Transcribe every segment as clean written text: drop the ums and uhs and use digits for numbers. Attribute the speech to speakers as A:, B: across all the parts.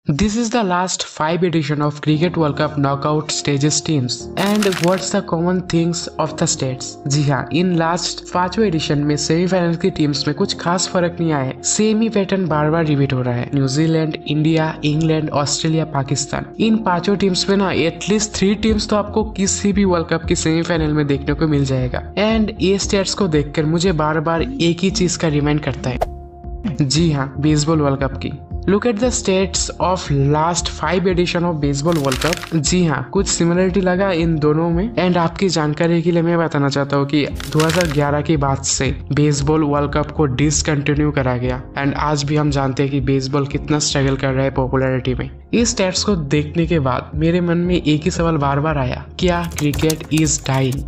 A: This is the last 5 edition of Cricket World Cup knockout stages teams and what's the common things of the states। जी हाँ, इन last 5वें edition में semifinal की teams में कुछ खास फर्क नहीं आया है। सेम ही पैटर्न बार बार रिपीट हो रहा है। New Zealand, India, England, Australia, Pakistan, इन पांचों टीम्स में ना एटलीस्ट 3 टीम्स तो आपको किसी भी वर्ल्ड कप की सेमीफाइनल में देखने को मिल जाएगा। एंड ये स्टेट्स को देखकर मुझे बार बार एक ही चीज का रिमाइंड करता है। जी हाँ, बेसबॉल वर्ल्ड कप की। Look at the states of last 5 edition of baseball world cup. जी हाँ, कुछ सिमिलरिटी लगा इन दोनों में। एंड आपकी जानकारी के लिए मैं बताना चाहता हूँ कि 2011 के बाद से बेसबॉल वर्ल्ड कप को डिसकंटिन्यू करा गया। एंड आज भी हम जानते हैं कि बेसबॉल कितना स्ट्रगल कर रहा है पॉपुलैरिटी में। इस स्टेट्स को देखने के बाद मेरे मन में एक ही सवाल बार बार आया, क्या क्रिकेट इज डाइंग?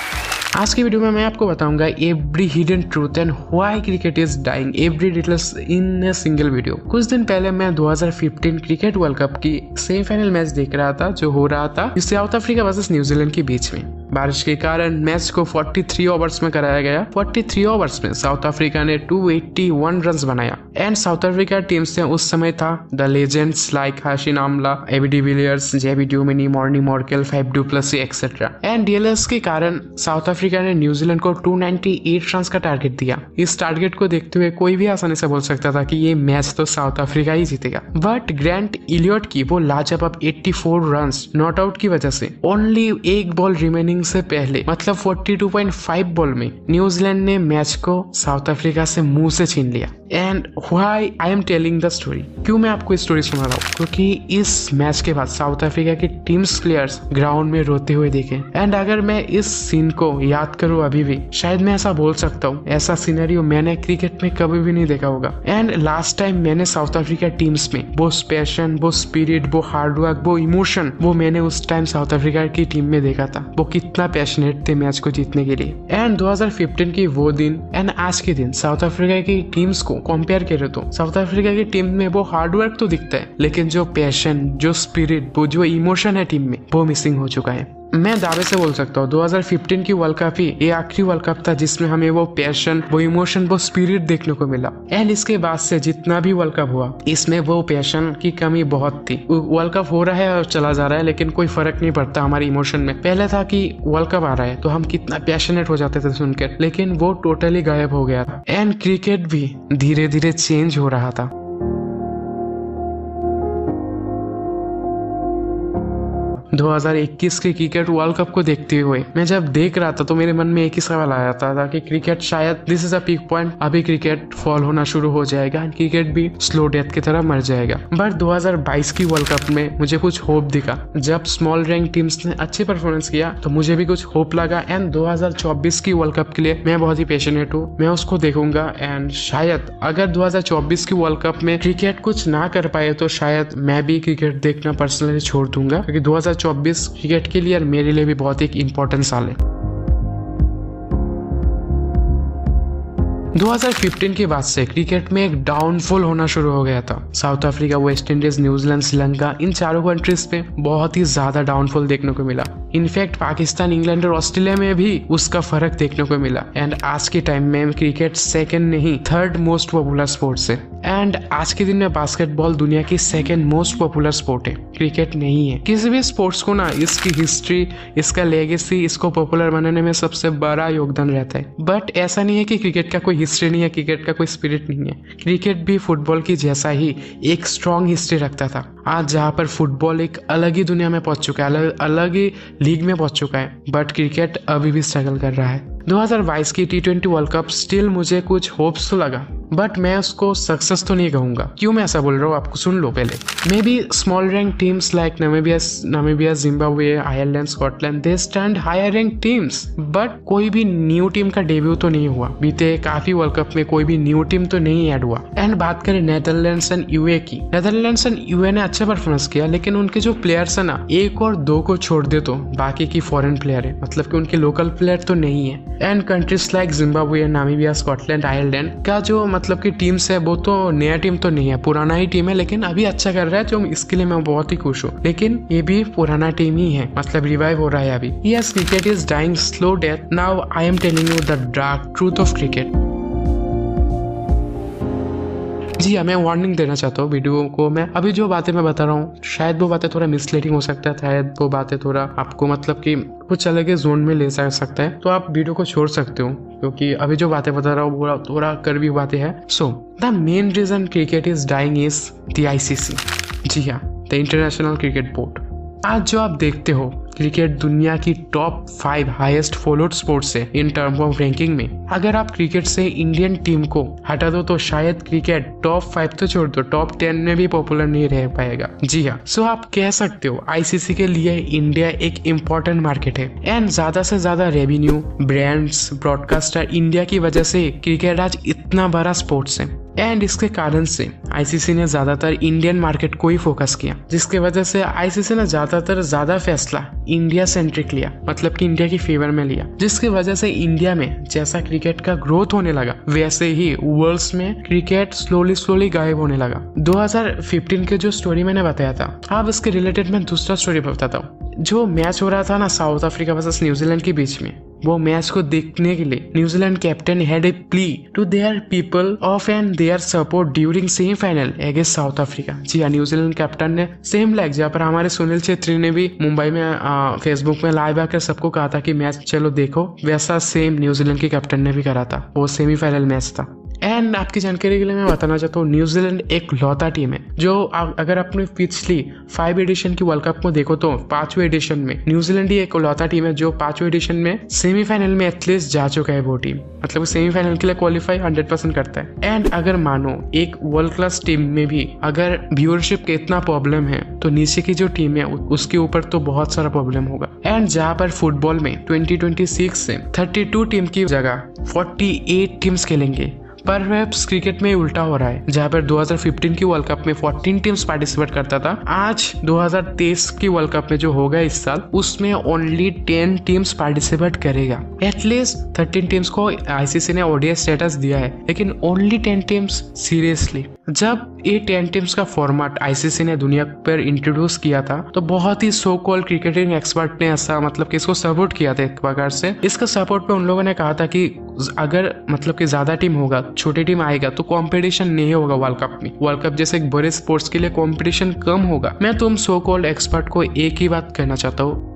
A: आज की वीडियो में मैं आपको बताऊंगा every hidden truth and why cricket is dying, every details in a single video. कुछ दिन पहले मैं 2015 क्रिकेट वर्ल्ड कप की सेमीफाइनल मैच देख रहा था जो हो रहा था साउथ अफ्रीका वर्सेस न्यूजीलैंड के बीच में। बारिश के कारण मैच को 43 ओवर्स में कराया गया। 43 ओवर्स में साउथ अफ्रीका ने 281 रन बनाया। एंड साउथ अफ्रीका टीम से उस समय था the legends like Hashim Amla, AB de Villiers, JP Duminy, Morne Morkel, Faf du Plessis etcetera. And DLS के कारण साउथ अफ्रीका ने न्यूजीलैंड को 298 रन का टारगेट दिया। इस टारगेट को देखते हुए कोई भी आसानी से बोल सकता था कि ये मैच तो साउथ अफ्रीका ही जीतेगा। बट ग्रैंट इलियट की वो लाजवाब 84 रन नॉट आउट की वजह से ओनली एक बॉल रिमेनिंग से पहले, मतलब 42.5 बॉल में न्यूजीलैंड ने मैच को साउथ अफ्रीका से मुंह से छीन लिया। And why I am telling the story, क्यों मैं आपको स्टोरी सुना रहा हूँ? क्योंकि इस मैच के बाद साउथ अफ्रीका के टीम्स प्लेयर्स ग्राउंड में रोते हुए दिखे। एंड अगर मैं इस सीन को याद करूँ अभी भी, शायद मैं ऐसा बोल सकता हूँ ऐसा सिनेरियो मैंने क्रिकेट में कभी भी नहीं देखा होगा। एंड लास्ट टाइम मैंने साउथ अफ्रीका टीम्स में वो पैशन, वो स्पिरिट, वो हार्डवर्क, वो इमोशन, वो मैंने उस टाइम साउथ अफ्रीका की टीम में देखा था। वो कितना पैशनेट थे मैच को जीतने के लिए। एंड 2015 की वो दिन एंड आज के दिन साउथ अफ्रीका की टीम्स को कंपेयर करें तो साउथ अफ्रीका की टीम में वो हार्डवर्क तो दिखता है, लेकिन जो पैशन, जो स्पिरिट, वो जो इमोशन है टीम में, वो मिसिंग हो चुका है। मैं दावे से बोल सकता हूँ 2015 की वर्ल्ड कप ही ये आखिरी वर्ल्ड कप था जिसमें हमें वो पैशन, वो इमोशन, वो स्पिरिट देखने को मिला। एंड इसके बाद से जितना भी वर्ल्ड कप हुआ, इसमें वो पैशन की कमी बहुत थी। वर्ल्ड कप हो रहा है और चला जा रहा है, लेकिन कोई फर्क नहीं पड़ता हमारे इमोशन में। पहले था कि वर्ल्ड कप आ रहा है तो हम कितना पैशनेट हो जाते थे सुनकर, लेकिन वो टोटली गायब हो गया था। एंड क्रिकेट भी धीरे धीरे चेंज हो रहा था। 2021 के क्रिकेट वर्ल्ड कप को देखते हुए मैं जब देख रहा था तो मेरे मन में एक ही सवाल आया था कि क्रिकेट शायद this is a peak point, अभी क्रिकेट फॉल होना शुरू हो जाएगा, क्रिकेट भी स्लो डेथ की तरह मर जाएगा। बट 2022 की वर्ल्ड कप में मुझे कुछ होप दिखा। जब स्मॉल रैंक टीम्स ने अच्छी परफॉर्मेंस किया तो मुझे भी कुछ होप लगा। एंड 2024 की वर्ल्ड कप के लिए मैं बहुत ही पैशनेट हूँ, मैं उसको देखूंगा। एंड शायद अगर 2024 की वर्ल्ड कप में क्रिकेट कुछ ना कर पाए तो शायद मैं भी क्रिकेट देखना पर्सनली छोड़ दूंगा, क्योंकि 2024 क्रिकेट के लिए और मेरे लिए भी बहुत एक इम्पोर्टेंट साल है। 2015 के बाद से क्रिकेट में एक डाउनफॉल होना शुरू हो गया था। South Africa, West Indies, New Zealand, Sri Lanka, इन चारों कंट्रीज पे बहुत ही ज्यादा डाउनफॉल देखने को मिला। इनफैक्ट पाकिस्तान, इंग्लैंड और ऑस्ट्रेलिया में भी उसका फर्क देखने को मिला। एंड आज के टाइम में क्रिकेट सेकंड नहीं, थर्ड मोस्ट पॉपुलर स्पोर्ट्स है। एंड आज के दिन में बास्केटबॉल दुनिया की सेकंड मोस्ट पॉपुलर स्पोर्ट है, क्रिकेट नहीं है। किसी भी स्पोर्ट्स को ना इसकी हिस्ट्री, इसका लेगेसी, इसको पॉपुलर बनाने में सबसे बड़ा योगदान रहता है। बट ऐसा नहीं है कि क्रिकेट का कोई हिस्ट्री नहीं है, क्रिकेट का कोई स्पिरिट नहीं है। क्रिकेट भी फुटबॉल की जैसा ही एक स्ट्रॉन्ग हिस्ट्री रखता था। आज जहाँ पर फुटबॉल एक अलग ही दुनिया में पहुंच चुका है, अलग ही लीग में पहुंच चुका है, बट क्रिकेट अभी भी स्ट्रगल कर रहा है। 2022 की T20 वर्ल्ड कप स्टिल मुझे कुछ होप्स तो लगा, बट मैं उसको सक्सेस तो नहीं कहूंगा। क्यों मैं ऐसा बोल रहा हूँ आपको सुन लो पहले। Maybe small rank teams like Namibia, Zimbabwe, Ireland, Scotland, they stand higher rank teams, but कोई भी न्यू टीम का डेब्यू तो नहीं हुआ। बीते काफी वर्ल्ड कप में कोई भी न्यू टीम तो नहीं ऐड हुआ। एंड बात करें नेदरलैंड्स एंड यूए की, नेदरलैंड्स एंड यूए ने अच्छा परफॉर्मेंस किया, लेकिन उनके जो प्लेयर्स है ना, 1 और 2 को छोड़ दे तो बाकी की फॉरेन प्लेयर है, मतलब कि उनके लोकल प्लेयर तो नहीं है। And countries like Zimbabwe, Namibia, Scotland, Ireland का जो मतलब की टीम्स है वो तो नया टीम तो नहीं है, पुराना ही टीम है, लेकिन अभी अच्छा कर रहा है, जो इसके लिए मैं बहुत ही खुश हूँ। लेकिन ये भी पुराना टीम ही है, मतलब रिवाइव हो रहा है अभी। Yes, cricket is dying slow death. Now I am telling you the dark truth of cricket. जी हाँ, मैं वार्निंग देना चाहता हूँ वीडियो को। मैं अभी जो बातें मैं बता रहा हूँ शायद वो बातें थोड़ा मिसलीडिंग हो सकता है, शायद वो बातें थोड़ा आपको मतलब कि कुछ अलग ही जोन में ले सकता है, तो आप वीडियो को छोड़ सकते हो क्योंकि अभी जो बातें बता रहा हूँ वो थोड़ा कड़वी बातें हैं। So the main reason cricket is dying is the ICC। जी हाँ, द इंटरनेशनल क्रिकेट बोर्ड। आज जो आप देखते हो क्रिकेट दुनिया की टॉप 5 हाईएस्ट फॉलोड स्पोर्ट्स है इन टर्म ऑफ रैंकिंग में। अगर आप क्रिकेट से इंडियन टीम को हटा दो तो शायद क्रिकेट टॉप 5 तो छोड़ दो, टॉप 10 में भी पॉपुलर नहीं रह पाएगा। जी हाँ, सो आप कह सकते हो ICC के लिए इंडिया एक इम्पोर्टेंट मार्केट है एंड ज्यादा से ज्यादा रेवेन्यू, ब्रांड्स, ब्रॉडकास्टर इंडिया की वजह से क्रिकेट आज इतना बड़ा स्पोर्ट्स है। एंड इसके कारण से ICC ने ज्यादातर इंडियन मार्केट को ही फोकस किया, जिसके वजह से ICC ने ज्यादा फैसला इंडिया सेंट्रिक लिया, मतलब कि इंडिया की फेवर में लिया, जिसकी वजह से इंडिया में जैसा क्रिकेट का ग्रोथ होने लगा वैसे ही वर्ल्ड में क्रिकेट स्लोली गायब होने लगा। 2015 के जो स्टोरी मैंने बताया था, अब इसके रिलेटेड मैं दूसरा स्टोरी बताता हूँ। जो मैच हो रहा था ना साउथ अफ्रीका वर्सेस न्यूजीलैंड के बीच में, वो मैच को देखने के लिए New Zealand captain had a plea to their people of and their support during semifinal against South Africa. जी हाँ, न्यूजीलैंड कैप्टन ने सेम लाइक जहाँ पर हमारे सुनील छेत्री ने भी मुंबई में फेसबुक में लाइव आकर सबको कहा था कि मैच चलो देखो, वैसा सेम न्यूजीलैंड के कैप्टन ने भी करा था। वो सेमीफाइनल मैच था। एंड आपकी जानकारी के लिए मैं बताना चाहता हूँ, न्यूजीलैंड एक लौता टीम है जो अगर अपने पिछली 5 एडिशन की वर्ल्ड कप को देखो तो 5वें एडिशन में न्यूजीलैंड ही एक लौता टीम है जो 5वें एडिशन में सेमीफाइनल में एटलीस्ट जा चुका है। वो टीम मतलब सेमीफाइनल के लिए क्वालिफाई 100% करता है। एंड अगर मानो एक वर्ल्ड क्लास टीम में भी अगर व्यूअरशिप का इतना प्रॉब्लम है तो नीचे की जो टीम है उसके ऊपर तो बहुत सारा प्रॉब्लम होगा। एंड जहाँ पर फुटबॉल में 2026 से 32 टीम की जगह 48 टीम्स खेलेंगे, पर क्रिकेट में उल्टा हो रहा है। जहाँ पर 2015 की वर्ल्ड कप में 14 टीम्स पार्टिसिपेट करता था, आज 2023 की वर्ल्ड कप में जो होगा इस साल उसमें ओनली 10 टीम्स पार्टिसिपेट करेगा। एटलीस्ट 13 टीम्स को ICC ने ODI स्टेटस दिया है, लेकिन ओनली 10 टीम्स। सीरियसली, जब ये 10 टीम्स का फॉर्मेट ICC ने दुनिया पर इंट्रोड्यूस किया था तो बहुत ही सो कॉल्ड क्रिकेटिंग एक्सपर्ट ने ऐसा मतलब कि इसको सपोर्ट किया था एक प्रकार से। इसका सपोर्ट पे उन लोगों ने कहा था कि अगर मतलब कि ज्यादा टीम होगा, छोटी टीम आएगा तो कंपटीशन नहीं होगा वर्ल्ड कप में। वर्ल्ड कप जैसे एक बड़े स्पोर्ट्स के लिए कंपटीशन कम होगा। मैं तुम सो कॉल्ड एक्सपर्ट को एक ही बात कहना चाहता हूँ,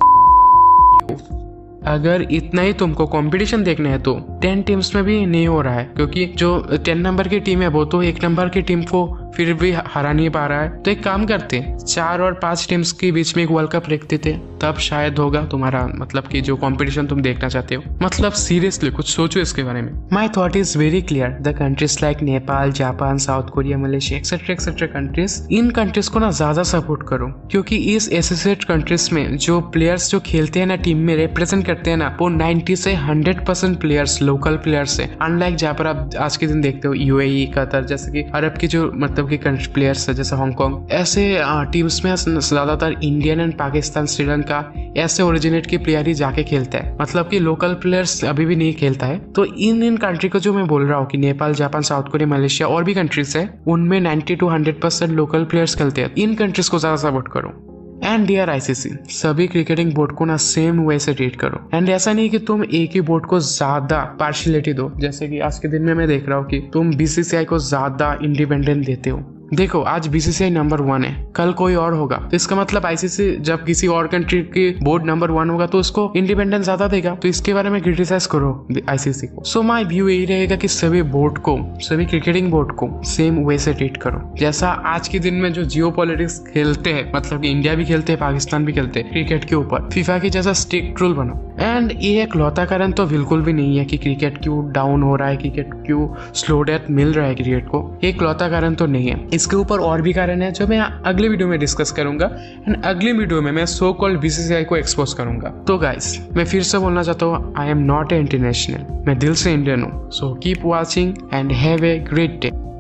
A: अगर इतना ही तुमको कंपटीशन देखना है तो 10 टीम्स में भी नहीं हो रहा है, क्योंकि जो 10 नंबर की टीम है वो तो 1 नंबर की टीम को फिर भी हरा नहीं पा रहा है। तो एक काम करते 4 और 5 टीम्स के बीच में एक वर्ल्ड कप रखते थे, तब शायद होगा तुम्हारा मतलब कि जो कंपटीशन तुम देखना चाहते हो। मतलब सीरियसली कुछ सोचो इसके बारे में। My thought is very clear. The countries like Nepal, Japan, South Korea, Malaysia etcetera countries, इन कंट्रीज को ना ज्यादा सपोर्ट करो, क्योंकि इस एसोसिएट कंट्रीज में जो प्लेयर्स जो खेलते हैं ना, टीम में रिप्रेजेंट करते हैं ना, वो 90 से 100% प्लेयर्स लोकल प्लेयर्स है। अनलाइक जहाँ पर आप आज के दिन देखते हो UAE, कतर जैसे कि अरब की जो मतलब की प्लेयर्स है जैसे हांगकांग, ऐसे टीम्स में ज्यादातर इंडियन एंड पाकिस्तान, श्रीलंका ऐसे ओरिजिनेट के प्लेयर ही जाके खेलता है। मतलब कि लोकल प्लेयर्स अभी भी नहीं खेलता है। तो इन कंट्री को जो मैं बोल रहा हूँ कि Nepal, Japan, South Korea, Malaysia और भी कंट्रीज है, उनमें 90 to 100% लोकल प्लेयर्स खेलते हैं। इन कंट्रीज को ज्यादा सपोर्ट करो। एंड डियर ICC, सभी क्रिकेटिंग बोर्ड को ना सेम वे से ट्रीट करो। एंड ऐसा नहीं कि तुम एक ही बोर्ड को ज्यादा पार्शियलिटी दो, जैसे कि आज के दिन में मैं देख रहा हूँ कि तुम BCCI को ज्यादा इंडिपेंडेंट देते हो। देखो आज BCCI नंबर 1 है, कल कोई और होगा, तो इसका मतलब ICC जब किसी और कंट्री की बोर्ड नंबर 1 होगा तो उसको इंडिपेंडेंस ज्यादा देगा। तो इसके बारे में क्रिटिसाइज करो ICC को। सो माय व्यू यही रहेगा कि सभी बोर्ड को, सभी क्रिकेटिंग बोर्ड को सेम वे से ट्रीट करो। जैसा आज के दिन में जो जियोपॉलिटिक्स खेलते हैं, मतलब कि इंडिया भी खेलते हैं, पाकिस्तान भी खेलते हैं क्रिकेट के ऊपर, फीफा की जैसा स्ट्रिक्ट रूल बनो। एंड ये एक लौता कारण तो बिल्कुल भी नहीं है कि क्रिकेट क्यों डाउन हो रहा है, क्रिकेट क्यों स्लो डेथ मिल रहा है क्रिकेट को, एक लौता कारण तो नहीं है। इसके ऊपर और भी कारण है जो मैं अगले वीडियो में डिस्कस करूंगा। एंड अगले वीडियो में मैं सो कॉल्ड BCCI को एक्सपोज करूंगा। तो गाइस, मैं फिर से बोलना चाहता हूँ, I am not a international, मैं दिल से इंडियन हूँ। So keep watching and have a great day.